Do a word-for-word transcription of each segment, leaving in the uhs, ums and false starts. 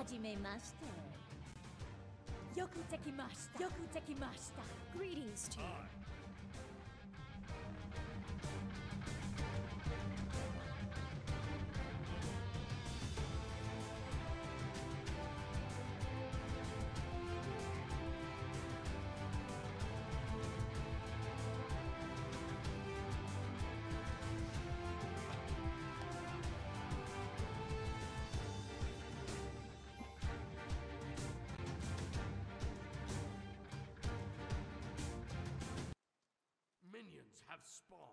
Hajime mashite. Yoku tekimashita. Yoku tekimashita. Greetings to you. Minions have spawned.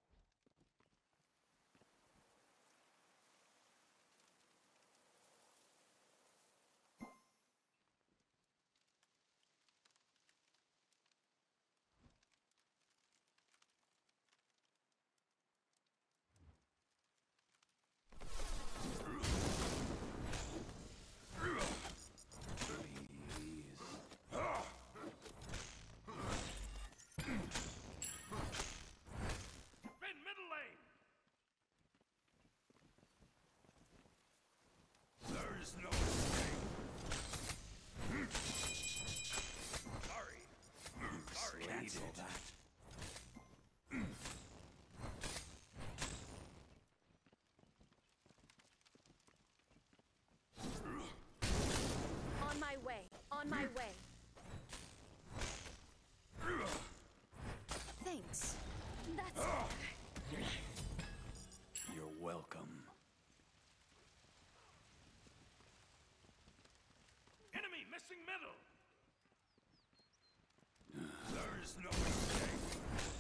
There's no escape. Sorry. Sorry. Cancel that. On my way. On my way. Thanks. That's better. You're welcome. Enemy missing middle. There is no escape.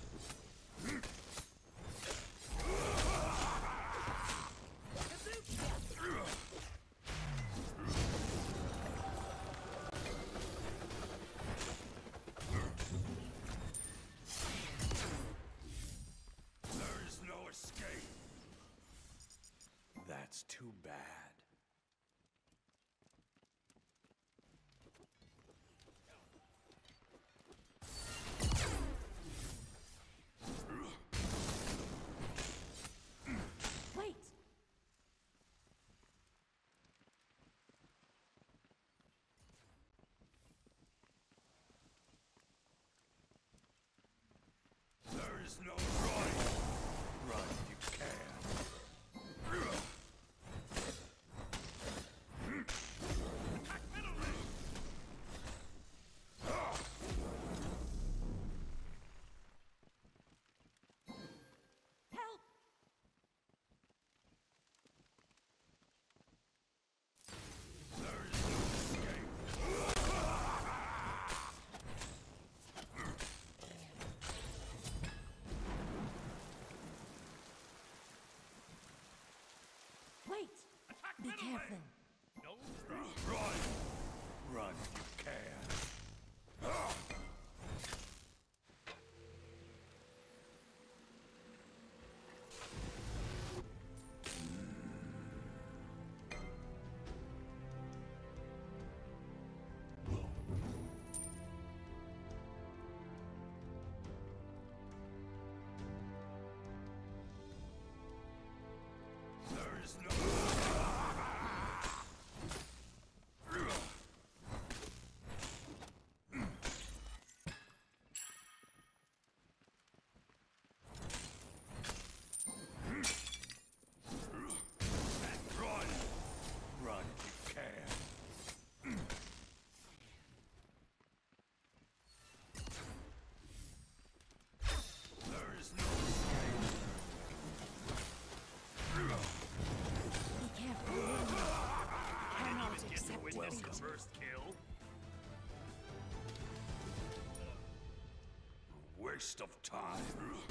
There is no escape. That's too bad. Wait! There is no run. Run if you can. Attack middle lane. Help! There is no escape. Wait! Attack Be middle careful. lane. No run. Run if you can. There is no. Run. Run if you can. There is no escape. Be careful. Cannot Get to accept witness defeat. the first kill. Waste of time.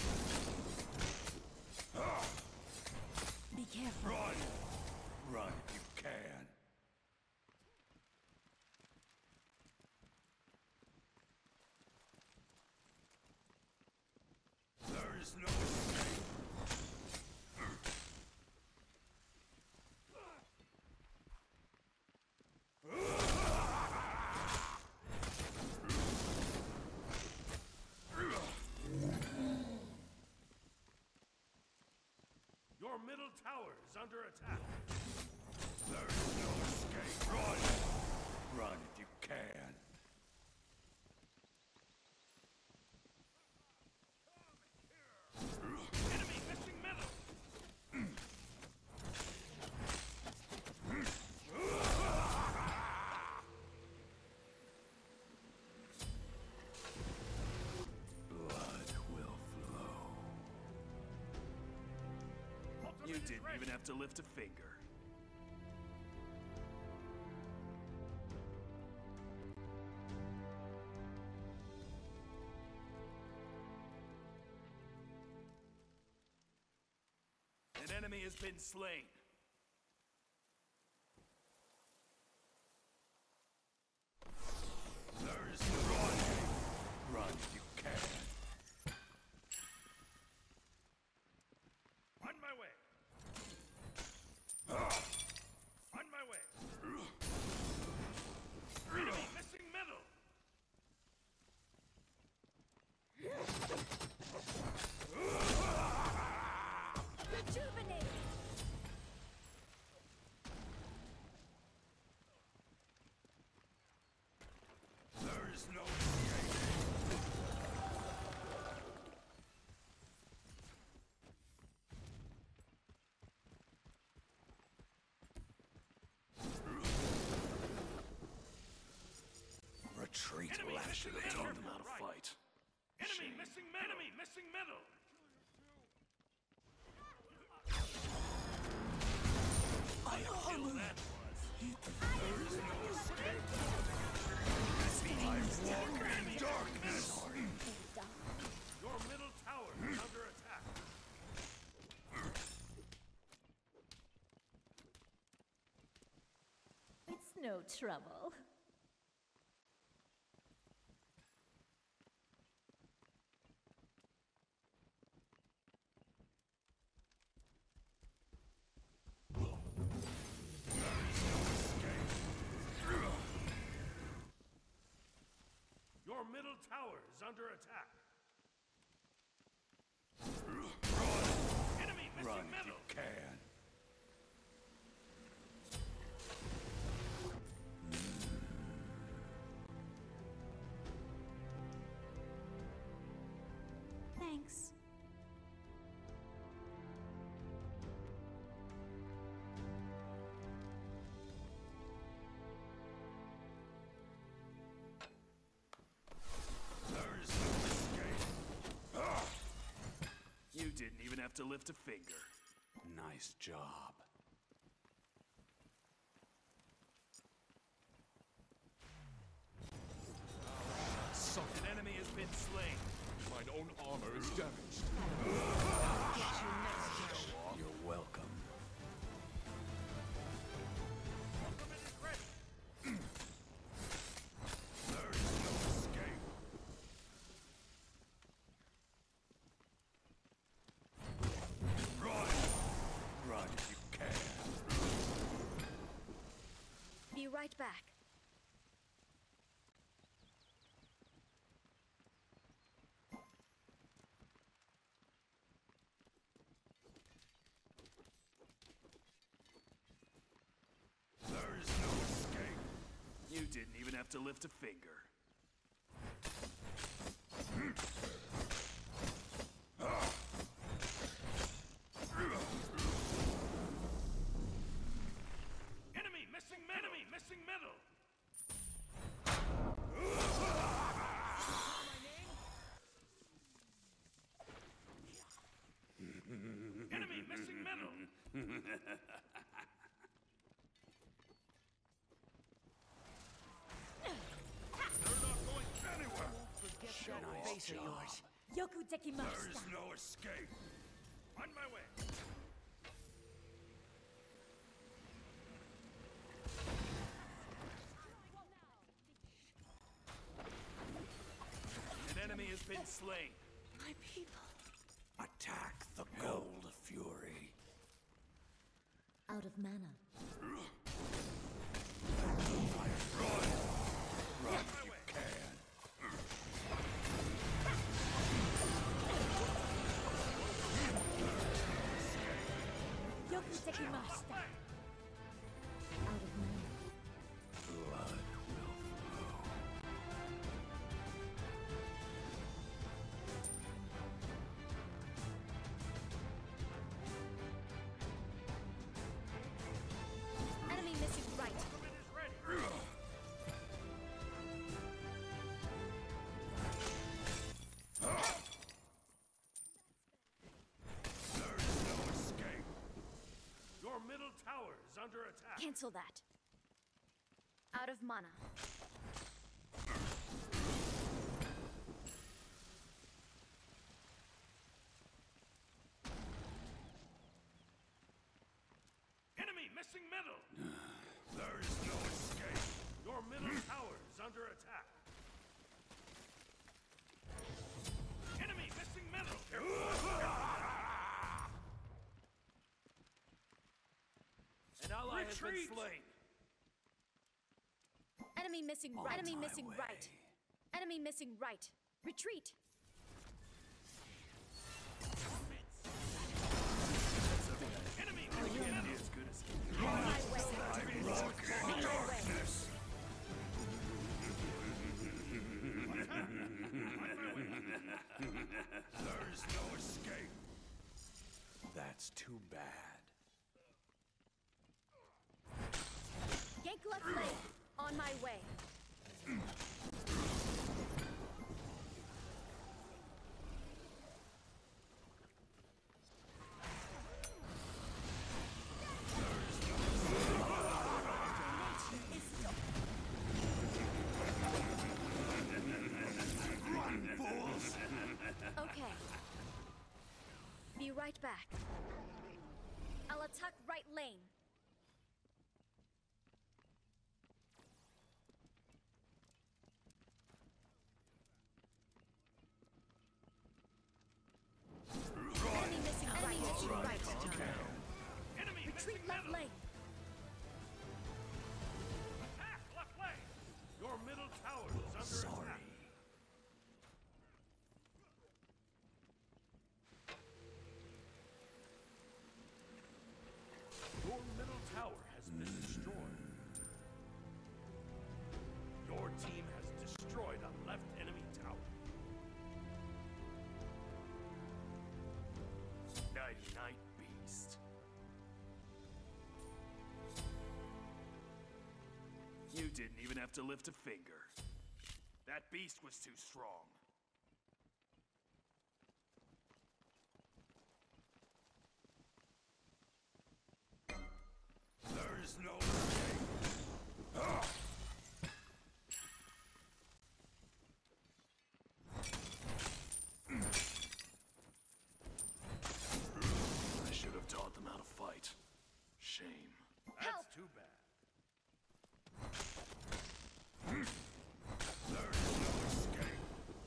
Be careful. Run. Run if you can. There is no escape. Your middle tower is under attack. There is no escape. Run. You didn't even have to lift a finger. An enemy has been slain. There's no run. Run if you can. On my way. On my way. Enemy missing middle. Rejuvenate! There's no escape. Retreat. Enemy I should have missing taught middle. them how to Right. fight. Enemy missing middle. Enemy missing middle. I Kill am. that was. There is no escape. I walk in darkness. Your middle tower is under attack. It's no trouble. Your middle tower is under attack. Enemy missing Run if you middle. can. Thanks. There is no escape. You didn't even have to lift a finger. Nice job. An enemy has been slain. Mine own armor is damaged. You're welcome. Ultimate is ready. There is no escape. Run! Run if you can. Be right back. There is no escape. You didn't even have to lift a finger. Enemy missing middle. Enemy missing middle. Enemy missing middle. They're not going anywhere. Nice job. Yoku There dekimashita. is no escape. On my way. An enemy has been slain. My people. Attack the gold fury. Out of mana. Run! Run if you can. Yoku dekimashita. Out of mana. Blood will flow. Enemy missing right. Ultimate is ready. There is no escape. Cancel that. Out of mana. Enemy missing middle! There is no escape. Your middle tower is under attack. Enemy missing middle! An ally has been Retreat! slain. Enemy missing On right. Enemy my missing way. right. Enemy missing right. Retreat. Enemy missing middle! As good as On my way. rock On my way. There's no escape. That's too bad. Gank left lane. On my way. Okay. Be right back. I'll attack right lane. Enemy missing right. Enemy missing right. Enemy Retreat missing left middle! lane. Attack left lane! Your middle tower is under Sorry. attack. Your middle tower has been destroyed. Your team has destroyed a left enemy tower. Night Night Beast. You didn't even have to lift a finger. That beast was too strong. There is no escape. Ah! I should have taught them how to fight. Shame. That's Help! too bad. There is no escape.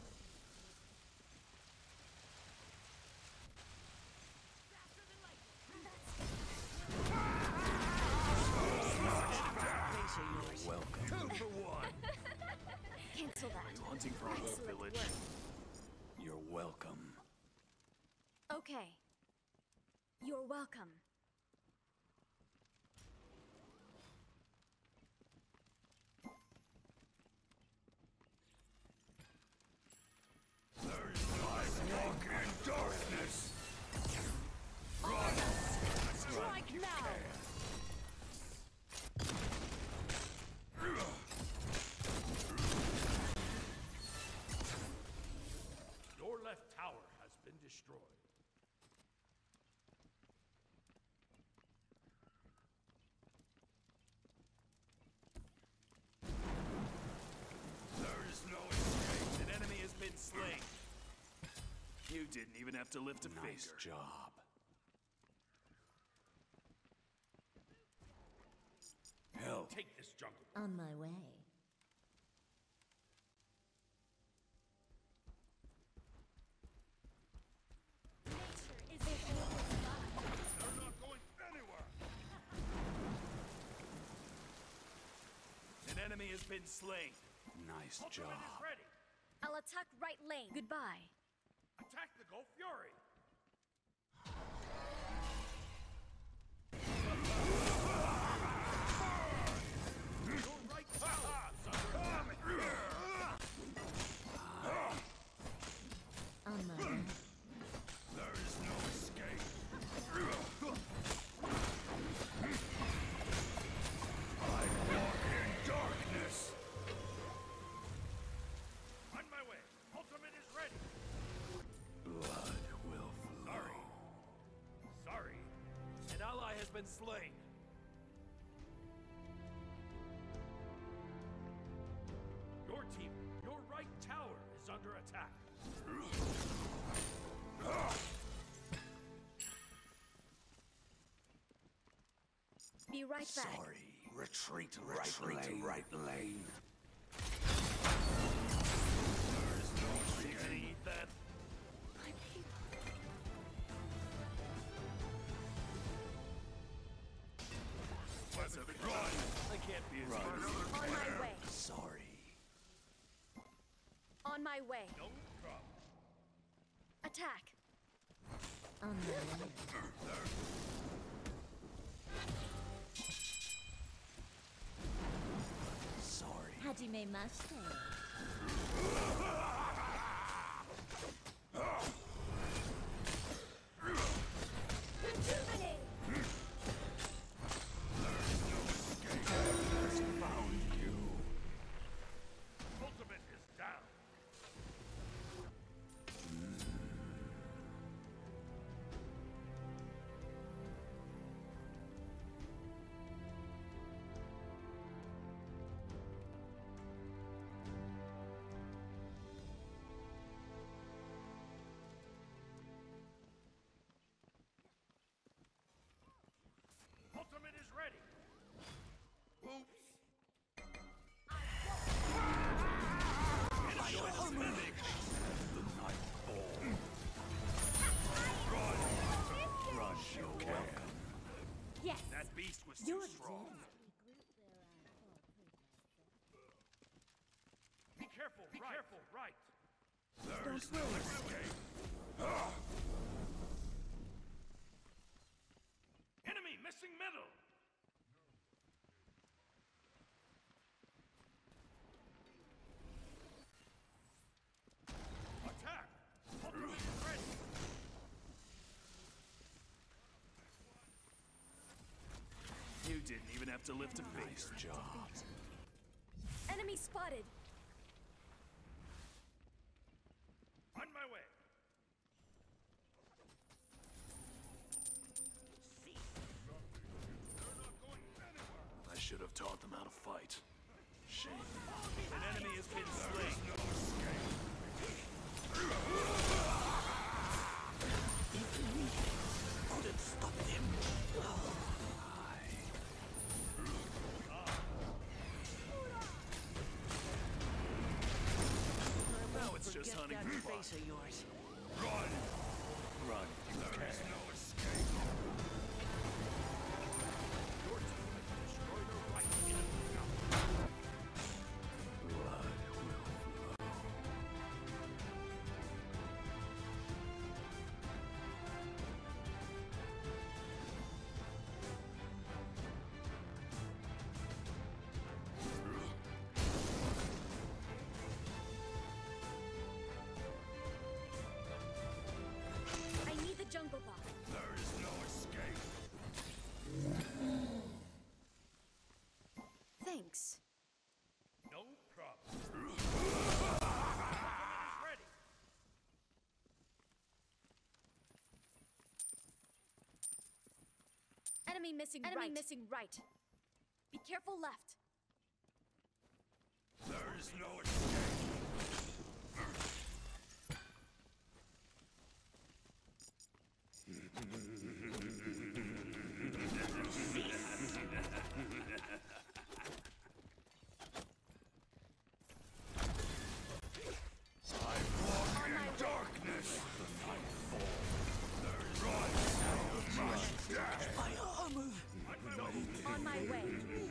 Welcome. Two for one. Cancel Are that. you hunting for a whole Excellent village? work. You're welcome. Okay. You're welcome. There is no walk in darkness. Strike now! Your left tower has been destroyed. There is no escape. An enemy has been slain. You didn't even have to lift a finger. Nice job. Hell. Take this jungle. On my way. Nature is in order. They're not going anywhere. An enemy has been slain. Nice Ultimate is ready. I'll attack right lane. Goodbye. Attack the Go Fury. Your right tower is under attack. On my way. There is no escape. I walk in darkness. On my way. Ultimate is ready. Blood will flow. Sorry. Sorry. An ally has been slain. team. Your right tower is under attack. Be right back. Sorry. Retreat, retreat, lane. right lane. There's no escape. Eat that. My people. Let's have it run. I can't be as far. On my way. Sorry. On my way. No problem. Attack. On my way. Sorry. Hajime Mashite. Rejuvenate. Found you. Ultimate is down. Ultimate is ready. Oops. The night fall. Run. Run, you can. Yes. That beast was too You're strong. Be careful, be right. careful, right. There's no escape. Enemy missing middle. Attack. Ultimate is ready. You didn't even have to lift a face. Nice job. Enemy spotted. On my way. See. They're not going anywhere. I should have taught them how to fight. Shame. An enemy has been slain. No escape. Couldn't stop them. Now it's just hunting that for face of yours. Run. Run. There is no escape. Your team has destroyed a right enemy tower. Blood will flow. I need the jungle ball. There is no escape. Thanks. No problem. Ultimate is ready. Enemy missing Enemy right. missing right. Be careful left. There is no escape. On my way. Darkness. On my way.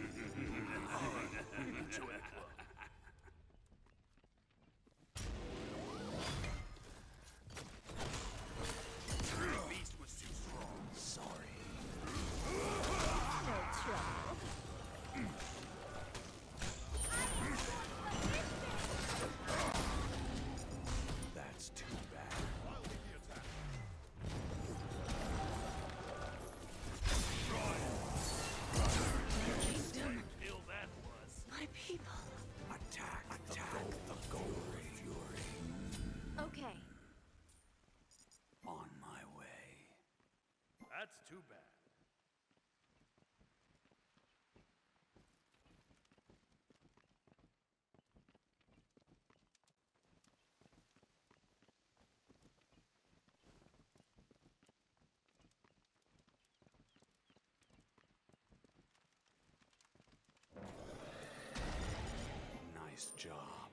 The beast was too strong. Sorry. No trouble. That's too bad. I'll lead the attack. Kill that was. My people. Attack. Attack. The golden fury. Okay. On my way. That's too bad. job.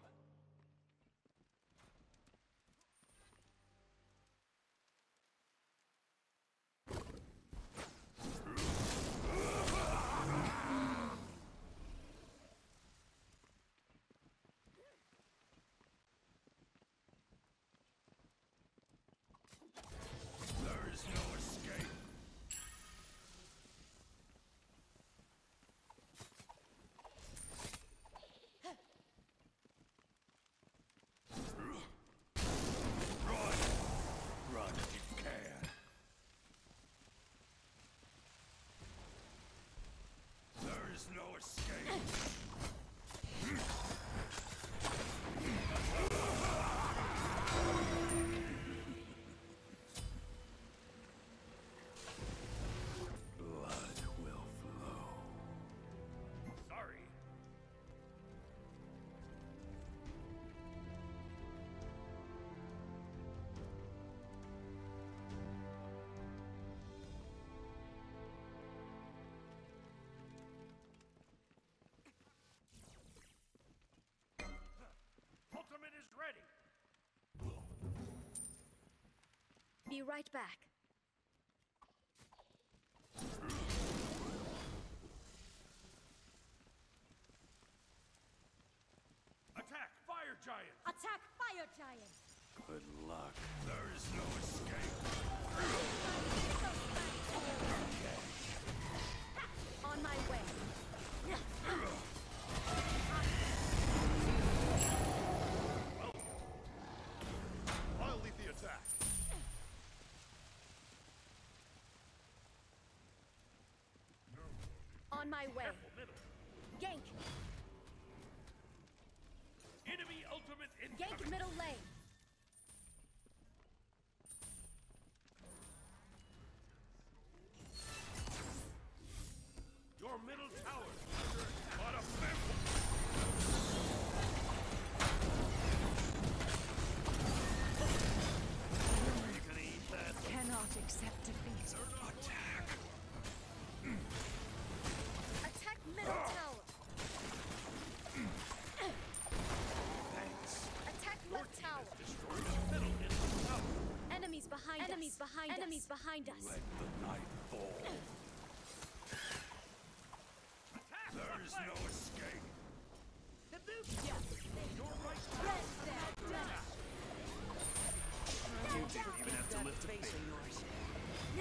There is no escape. Run if you can. There is no escape. Blood will flow. Sorry. Ultimate is ready. Be right back. Attack, fire giant. Attack fire giant. Good luck. There is no escape. On my way. I'll lead the attack. On my way. Careful, middle. Gank. Enemy ultimate Gank incoming. middle lane. Your middle tower is under attack. What a mess. Are you gonna eat that? Cannot accept defeat. Attack. Attack middle tower. Thanks. Attack left tower. Destroy the middle enemy tower. Enemies behind us. Enemies behind us. Enemies behind us. Let the night fall. Attack. There is no escape. The boot jump. Your right Red dead dust. You didn't even have to lift a finger.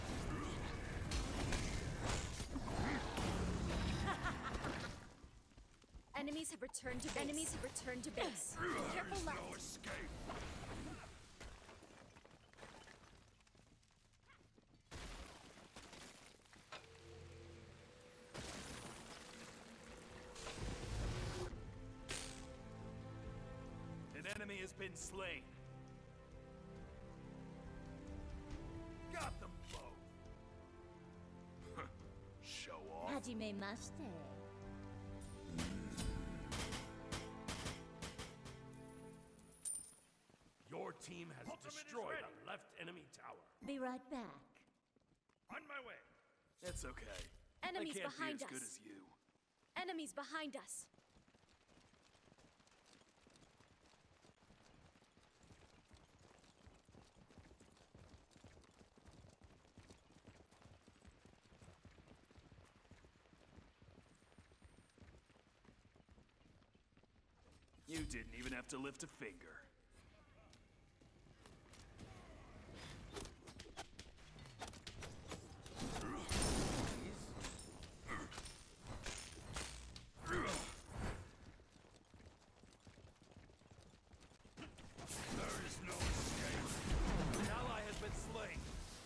Enemies have returned to base. Enemies have returned to base. There Careful is left. no escape. An enemy has been slain. Got them both. Show off. Hajime maste. Your team has destroyed a left enemy tower. Be right back. On my way. It's okay. Enemies I can't behind be as good us. as you. Enemies behind us. You didn't even have to lift a finger. There is no escape. An ally has been slain.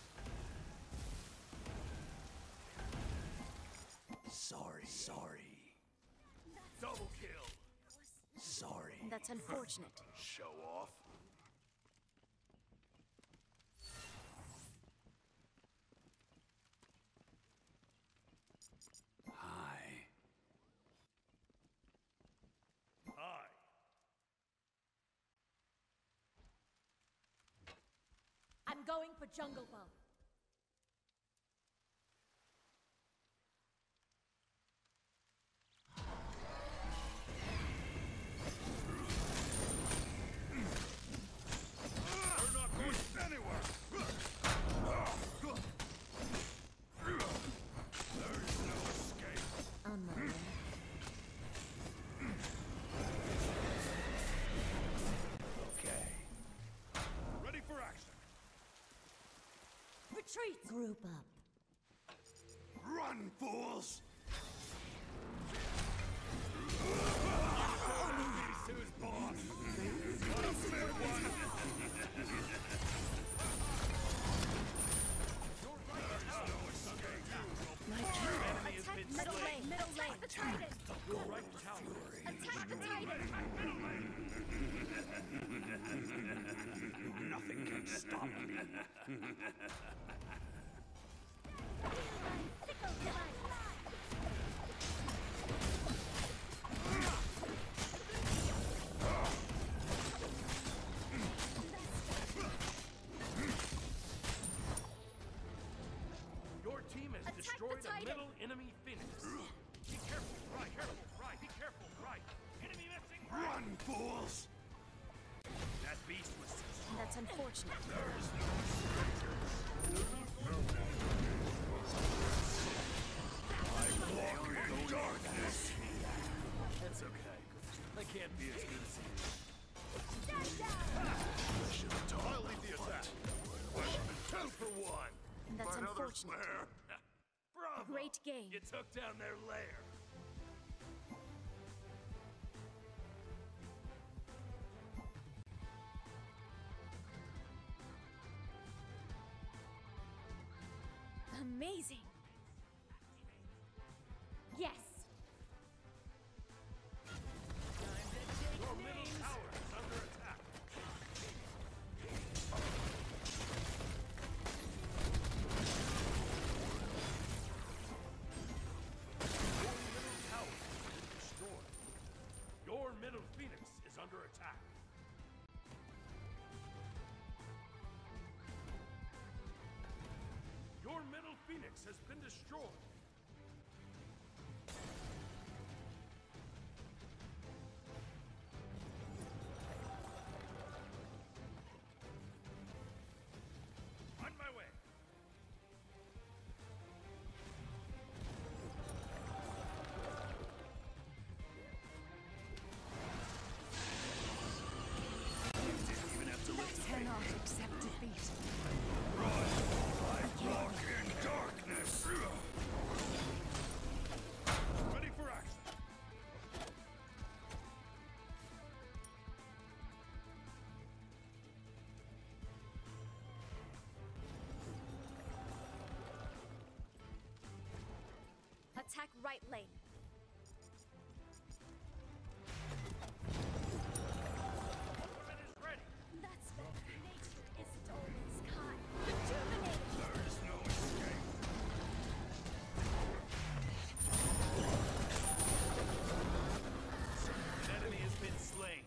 Sorry, sorry, Double kill. sorry. That's unfortunate. Show off. Hi. Hi. I'm going for jungle bomb. Retreat! Group up. Run, fools! Who's boss? Enemy has been Middle slain. lane. Middle lane. The Titan. Your right tower. Attack the Titan. Nothing can stop me. Your team has Attack the destroyed a Titan. middle enemy Phoenix. Be careful, right, careful, right, be careful, right. Enemy missing right. Run, fools! That beast was That's unfortunate. There is no I walk in darkness. That's okay. I can't be as good as you. I'll lead the attack. Two for one. That's Another unfortunate. flare. Bravo. Great game. You took down their lair. Amazing. Yes! Your middle tower is under attack. Your middle Phoenix is under attack. Your middle Phoenix has been destroyed. On my way. Didn't even have to lift a finger. Cannot accept defeat. Walk in darkness. Ready for action. Attack right lane. Ultimate is ready. That's better. Nature isn't always kind. Rejuvenate. There is no escape. An enemy has been slain.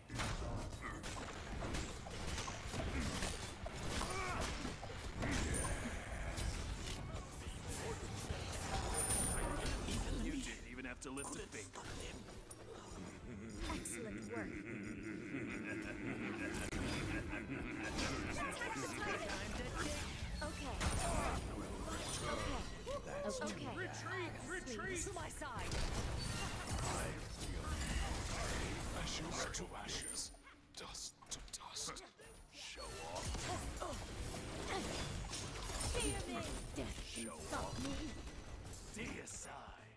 You didn't even have to lift a finger. Excellent work. Attack the Titan. Okay. Okay. Okay. Retreat! Retreat! To my side. Ashes to ashes. Dust to dust. Show off. Fear me! Death can stop me! Deicide.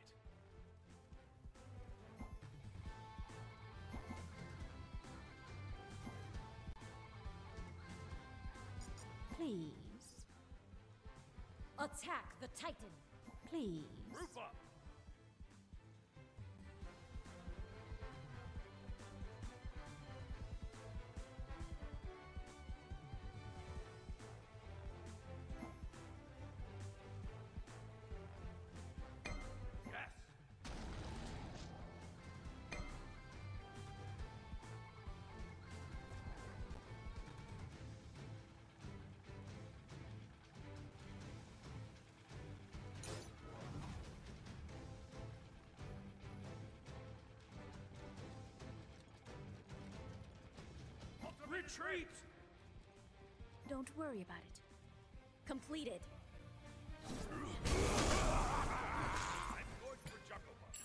Please. Attack the Titan! Please. Roof up. Yes. Retreat! Don't worry about it. Completed. I'm going for Jugglebutt.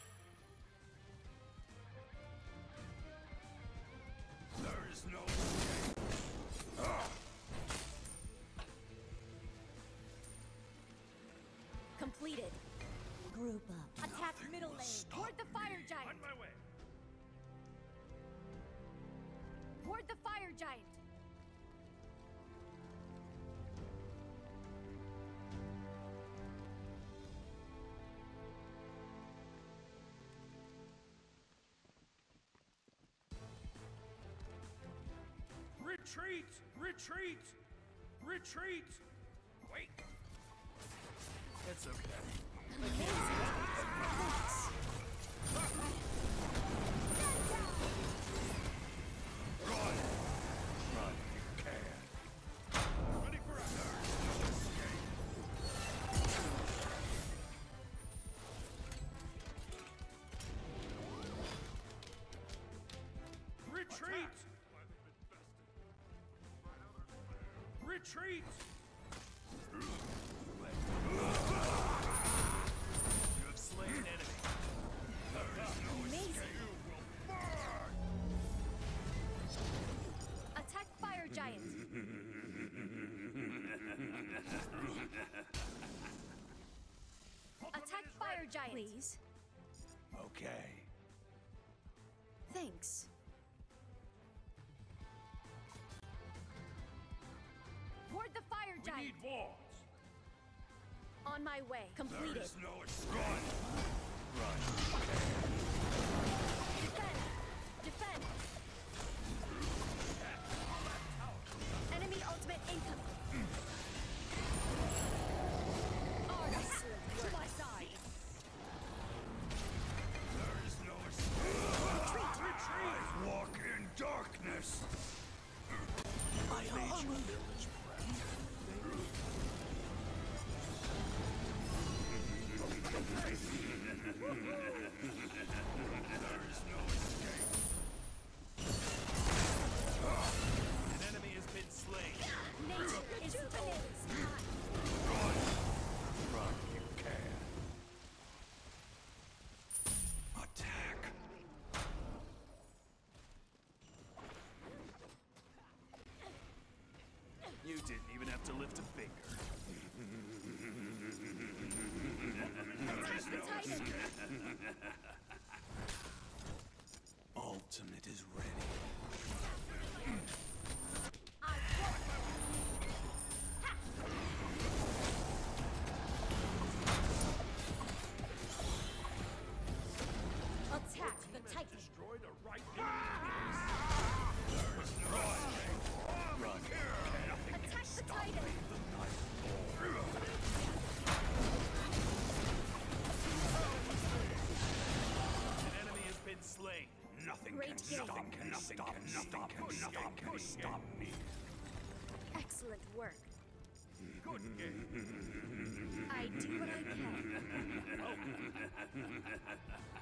There is no escape. middle lane. Toward the fire giant. On my way. Toward the fire giant. Retreat! Retreat! Retreat! Wait. It's okay. Run! Run, you can. Ready for action. Retreat! Retreat! You have slain an enemy. Amazing. Attack fire giant. Attack fire giant. Please. Okay. Thanks. Toward the fire We giant. need walls. On my way. Completed. There is no escape. Run! Run. Defend. Defend. Enemy ultimate incoming. Excellent. To my side. There is no escape. Retreat! Retreat! I walk in darkness. I made your village proud. There is no escape. An enemy has been slain. Nature is the ultimate sky. Run! Run, you can. Attack! You didn't even have to lift a finger. Attack the Titan. Ultimate is ready. I won. Attack the Titan. Destroy the right Run! Attack the Titan. An enemy has been slain. Nothing Great can kill. stop me. Nothing can stop me. Nothing can stop me. Excellent work. Good game. I do what I can.